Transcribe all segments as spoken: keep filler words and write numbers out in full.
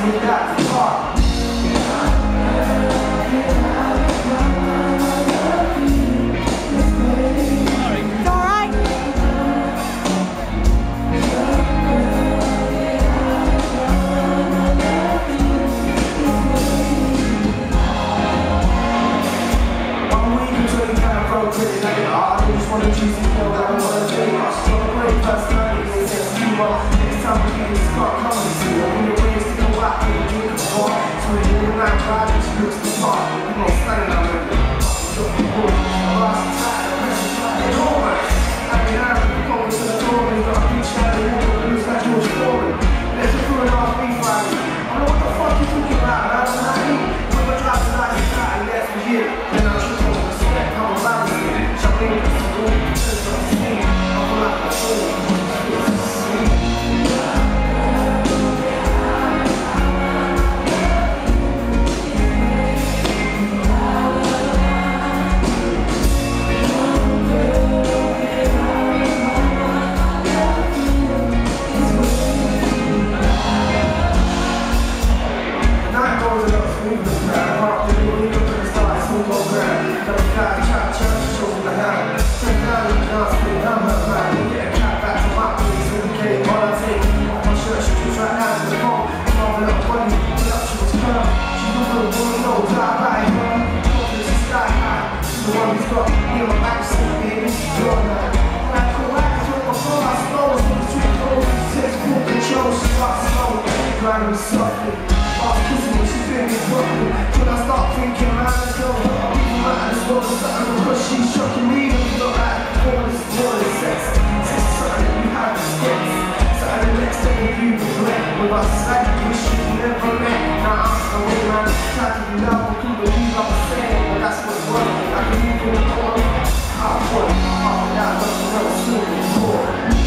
me that's hard. I'm suffering, I was kissing when she feel me broken. When I start thinking, man, let's go. Even man, this world is something because she's shocking me. It's not like all this more than sex. Sex is something that you have to get. Something the next day you regret. With us, like you wish you never met. Now I'm away, man. Try to be love, I couldn't believe I was saying. But that's what's wrong. I can move in the corner. Half one, half that, nothing else, still before.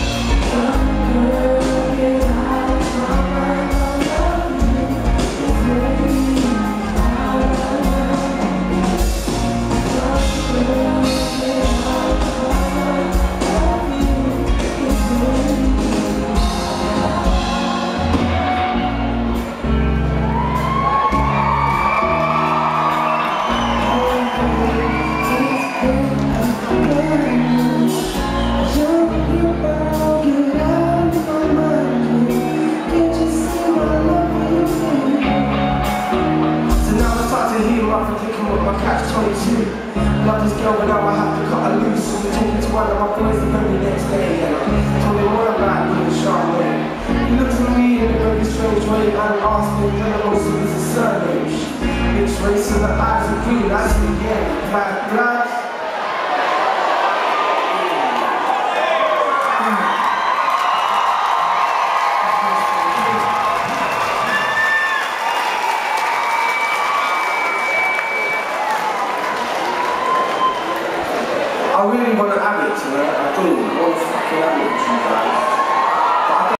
Love this girl, but now I have to cut her loose. So we're talking to one of my boys the very next day. And I told him what about me in a sharp way. He looked at me in a very strange way and asked me, then I also was a surname. Mixed race and the eyes are green. I said, yeah, black blood. I really want to add it to that, I do.